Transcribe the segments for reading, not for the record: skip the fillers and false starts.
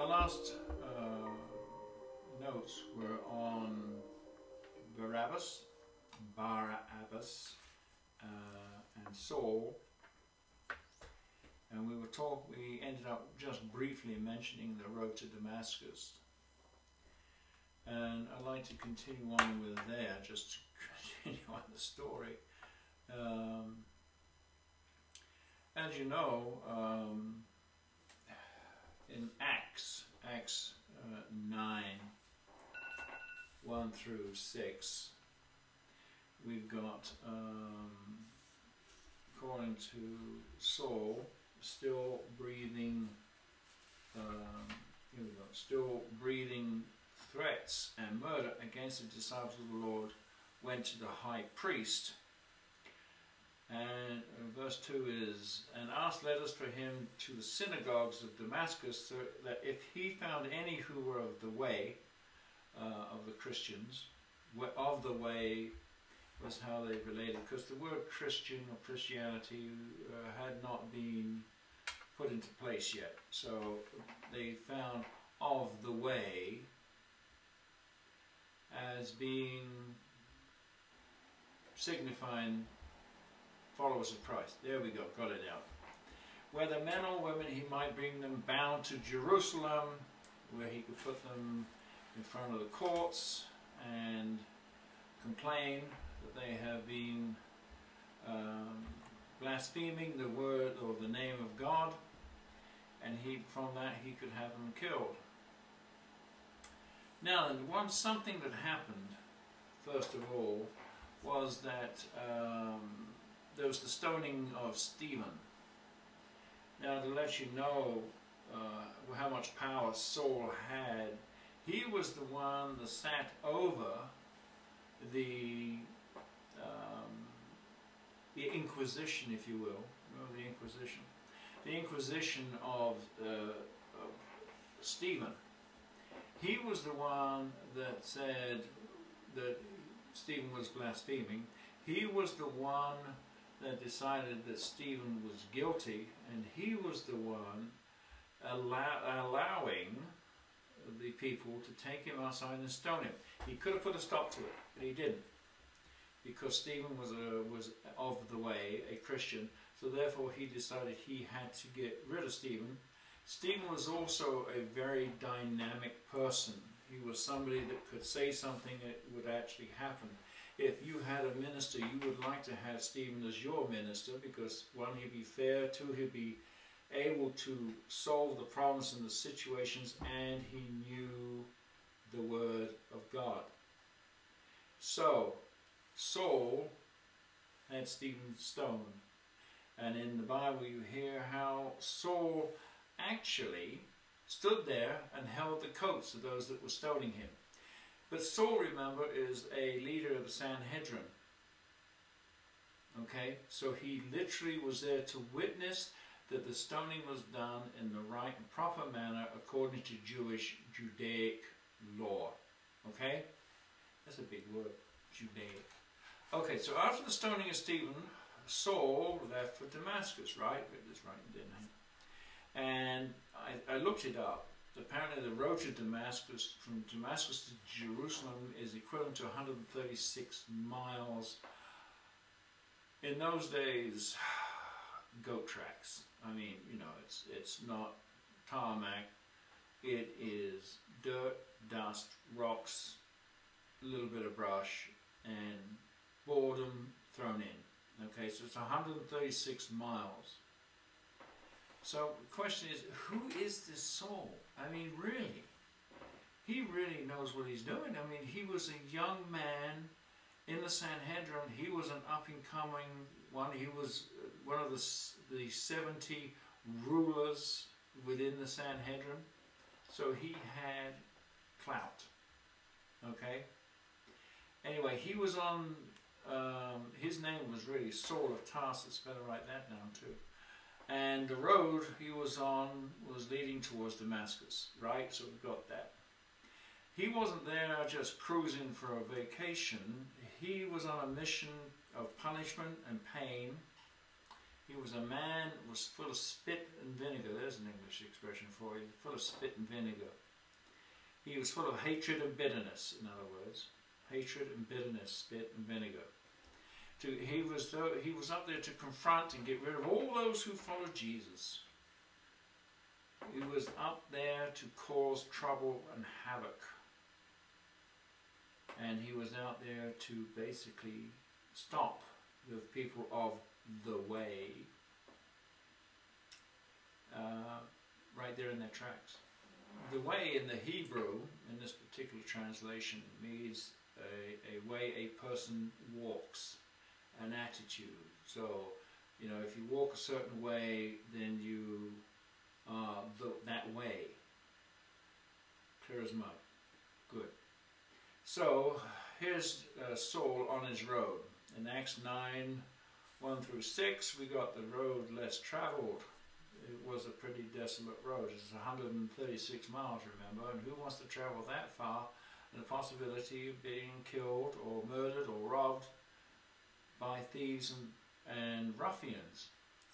our last notes were on Barabbas, and Saul, and we ended up just briefly mentioning the road to Damascus, and I'd like to continue on with there, just to continue on the story. As you know, in Acts 9, 1 through 6, we've got, according to Saul, still breathing threats and murder against the disciples of the Lord, went to the high priest. And verse 2 is, and asked letters for him to the synagogues of Damascus, so that if he found any who were of the way, of the Christians, of the way was how they related, because the word Christian or Christianity had not been put into place yet. So they found of the way as being signifying followers of Christ. There we go, got it out. Whether men or women, he might bring them bound to Jerusalem, where he could put them in front of the courts and complain that they have been blaspheming the word or the name of God, and from that he could have them killed. Now, something that happened, first of all, was that there was the stoning of Stephen. Now, to let you know how much power Saul had, he was the one that sat over the Inquisition, if you will. Remember the Inquisition? The Inquisition of Stephen. He was the one that said that Stephen was blaspheming. He was the one that decided that Stephen was guilty, and he was the one allowing the people to take him outside and stone him. He could have put a stop to it, but he didn't, because Stephen was of the way, a Christian, so therefore he decided he had to get rid of Stephen. Stephen was also a very dynamic person. He was somebody that could say something that would actually happen. If you had a minister, you would like to have Stephen as your minister, because one, he'd be fair, two, he'd be able to solve the problems and the situations, and he knew the word of God. So Saul had Stephen stoned, and in the Bible you hear how Saul actually stood there and held the coats of those that were stoning him. But Saul, remember, is a leader of the Sanhedrin. Okay, so he literally was there to witness that the stoning was done in the right and proper manner according to Jewish Judaic law. Okay, that's a big word, Judaic. Okay, so after the stoning of Stephen, Saul left for Damascus, right? This right, didn't he? And I looked it up. Apparently the road to Damascus, from Damascus to Jerusalem, is equivalent to 136 miles. In those days, goat tracks. I mean, you know, it's not tarmac. It is dirt, dust, rocks, a little bit of brush, and boredom thrown in. Okay, so it's 136 miles. So the question is, who is this Saul? I mean, really? He really knows what he's doing. I mean, he was a young man in the Sanhedrin. He was an up-and-coming one. He was one of the 70 rulers within the Sanhedrin. So he had clout. Okay? Anyway, he was on, his name was really Saul of Tarsus. Better write that down too. And the road he was on was leading towards Damascus, right? So we've got that. He wasn't there just cruising for a vacation. He was on a mission of punishment and pain. He was a man who was full of spit and vinegar. There's an English expression for you. Full of spit and vinegar. He was full of hatred and bitterness, in other words. Hatred and bitterness, spit and vinegar. He was up there to confront and get rid of all those who followed Jesus. He was up there to cause trouble and havoc. And he was out there to basically stop the people of the way right there in their tracks. The way in the Hebrew, in this particular translation, means a way a person walks, an attitude. So, you know, if you walk a certain way, then you are that way. Clear as mud. Good. So, here's Saul on his road. In Acts 9, 1 through 6, we got the road less traveled. It was a pretty desolate road. It's 136 miles, remember, and who wants to travel that far? And the possibility of being killed or murdered or robbed by thieves and ruffians.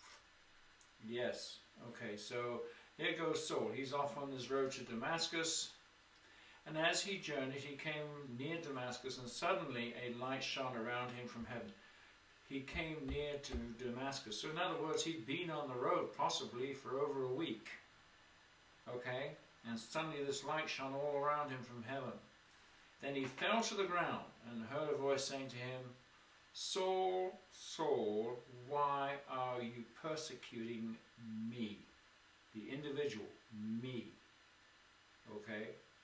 Yes, okay, so here goes Saul. He's off on his road to Damascus, and as he journeyed, he came near Damascus, and suddenly a light shone around him from heaven. He came near to Damascus. So in other words, he'd been on the road possibly for over a week. Okay? And suddenly this light shone all around him from heaven. Then he fell to the ground and heard a voice saying to him, Saul, Saul, why are you persecuting me? The individual, me. Okay?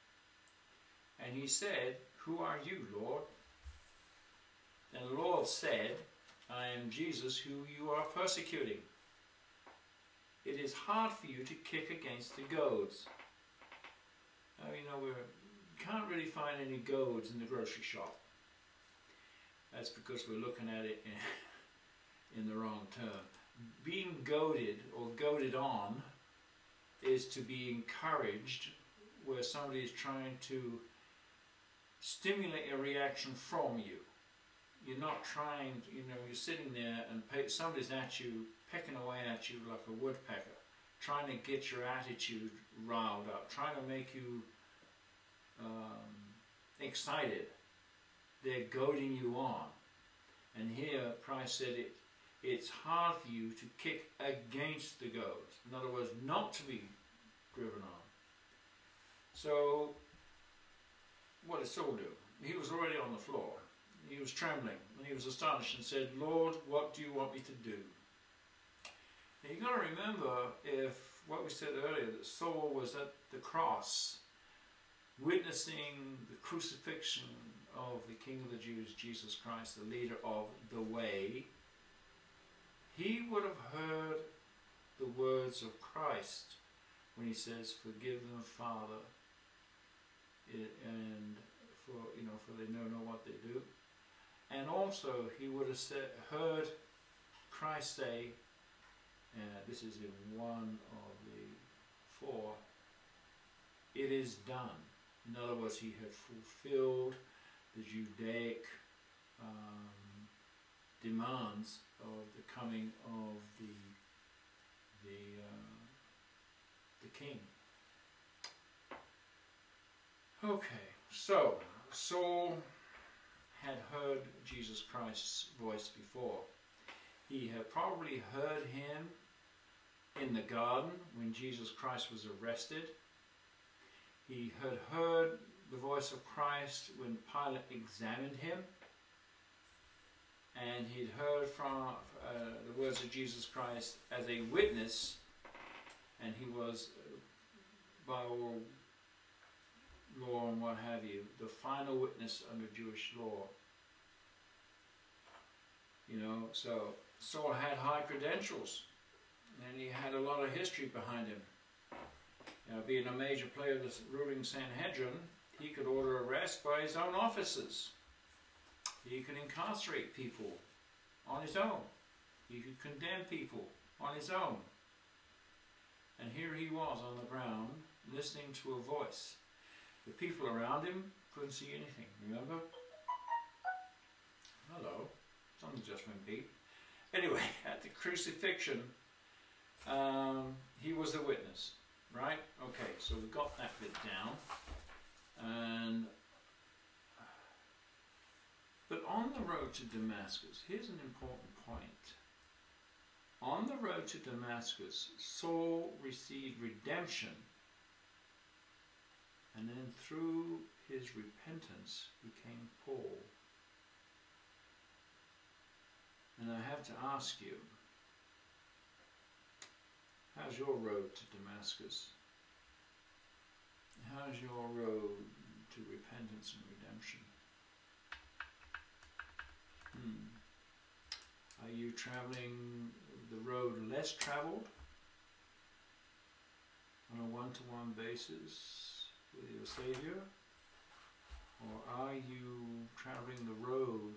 And he said, who are you, Lord? Then the Lord said, I am Jesus who you are persecuting. It is hard for you to kick against the goads. Now, you know, we can't really find any goads in the grocery shop. That's because we're looking at it in the wrong term. Being goaded or goaded on is to be encouraged, where somebody is trying to stimulate a reaction from you. You're not trying, you know, you're sitting there and somebody's at you, pecking away at you like a woodpecker, trying to get your attitude riled up, trying to make you excited. They're goading you on. And here Christ said it's hard for you to kick against the goads. In other words, not to be driven on. So, what did Saul do? He was already on the floor. He was trembling and he was astonished and said, Lord, what do you want me to do? Now you've got to remember, if what we said earlier, that Saul was at the cross, witnessing the crucifixion of the King of the Jews, Jesus Christ, the leader of the way, he would have heard the words of Christ when he says, forgive them, Father, and for they know not what they do. And also he would have heard Christ say, this is in one of the 4, it is done. In other words, he had fulfilled the Judaic demands of the coming of the king. Okay, so Saul had heard Jesus Christ's voice before. He had probably heard him in the garden when Jesus Christ was arrested. He had heard the voice of Christ when Pilate examined him. And he'd heard from the words of Jesus Christ as a witness, and he was, by all law and what have you, the final witness under Jewish law. You know, so Saul had high credentials, and he had a lot of history behind him. You know, being a major player of the ruling Sanhedrin, he could order arrest by his own officers. He could incarcerate people on his own. He could condemn people on his own. And here he was on the ground, listening to a voice. The people around him couldn't see anything, remember? Hello, something just went beep. Anyway, at the crucifixion, he was the witness, right? Okay, so we've got that bit down. But on the road to Damascus, here's an important point. On the road to Damascus, Saul received redemption, and then through his repentance became Paul. And I have to ask you, how's your road to Damascus? How's your road to repentance and redemption? Are you traveling the road less traveled on a one-to-one basis with your Savior? Or are you traveling the road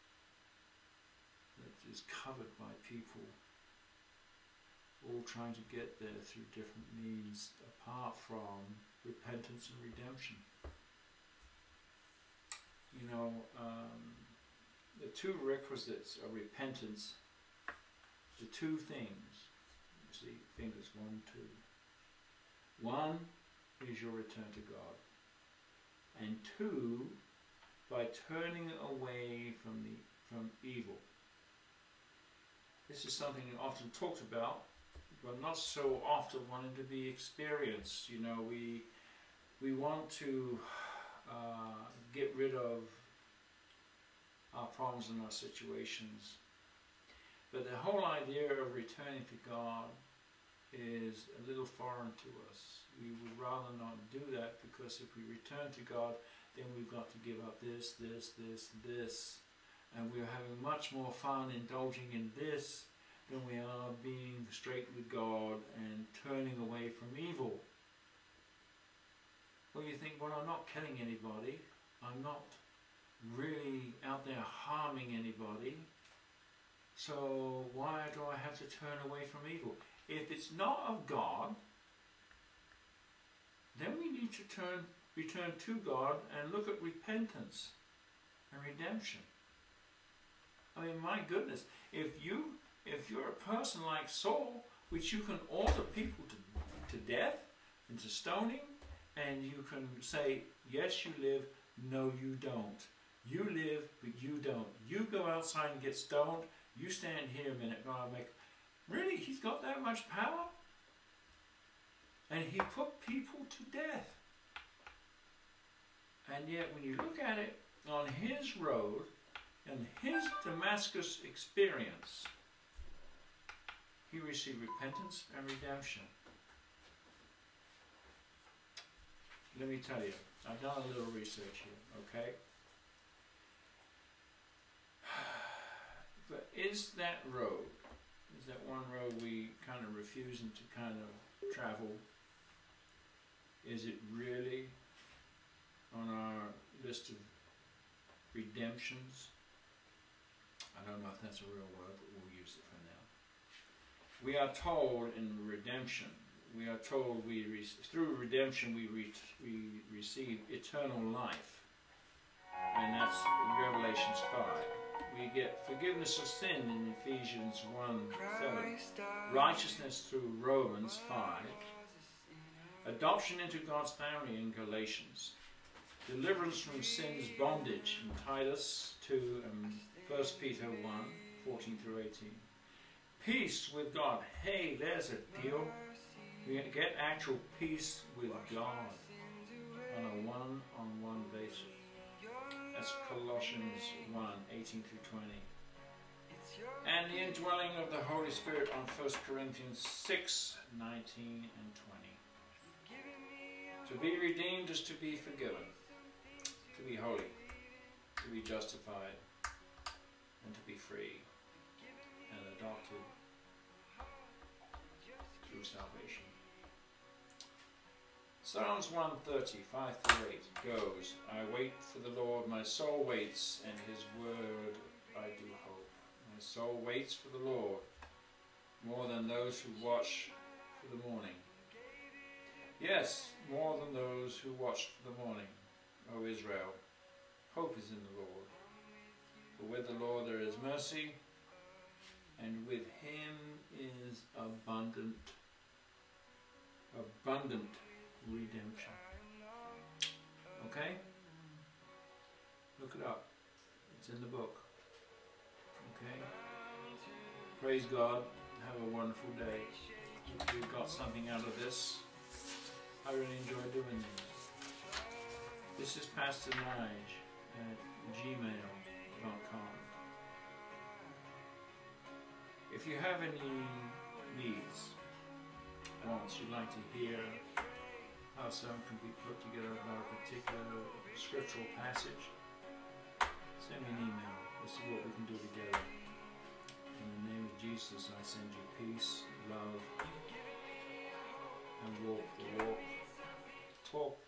that is covered by people all trying to get there through different means apart from repentance and redemption? You know, the two requisites of repentance, the two things, you see, fingers 1, 2. One is your return to God. And two, by turning away from evil. This is something often talked about, but not so often wanted to be experienced. You know, we want to get rid of our problems and our situations. But the whole idea of returning to God is a little foreign to us. We would rather not do that, because if we return to God, then we've got to give up this, and we're having much more fun indulging in this than we are being straight with God and turning away from evil. Well, you think, well, I'm not killing anybody, I'm not really out there harming anybody, so why do I have to turn away from evil? If it's not of God, then we need to return to God and look at repentance and redemption. I mean, my goodness, if you're a person like Saul, which you can order people to death and to stoning, and you can say, yes, you live, no, you don't. You live, but you don't. You go outside and get stoned, you stand here a minute, God, really, he's got that much power? And he put people to death. And yet when you look at it on his road and his Damascus experience, he received repentance and redemption. Let me tell you, I've done a little research here, okay? But is that road, is that one road we kind of refusing to kind of travel, is it really on our list of redemptions? I don't know if that's a real word, but we'll use it for now. We are told in redemption, we are told through redemption we receive eternal life. And that's in Revelations 5. We get forgiveness of sin in Ephesians 1:7. Righteousness through Romans 5. Adoption into God's family in Galatians. Deliverance from sin's bondage in Titus 2 and 1 Peter 1:14 through 18. Peace with God. Hey, there's a deal. We get actual peace with God on a one-on-one basis. That's Colossians 1:18 through 20. And the indwelling of the Holy Spirit on 1 Corinthians 6:19 and 20. To be redeemed is to be forgiven, to be holy, to be justified, and to be free and adopted through salvation. Psalms 130, 5-8 goes, I wait for the Lord, my soul waits, and his word I do hope. My soul waits for the Lord, more than those who watch for the morning. Yes, more than those who watch for the morning, O Israel. Hope is in the Lord. For with the Lord there is mercy, and with him is abundant redemption. Okay? Look it up. It's in the book. Okay? Praise God. Have a wonderful day. Hope you got something out of this. I really enjoy doing these. This is Pastor Nige at gmail.com. If you have any needs, wants you'd like to hear how some can be put together about a particular scriptural passage, send me an email. This is what we can do together. In the name of Jesus, I send you peace, love, and walk the walk, talk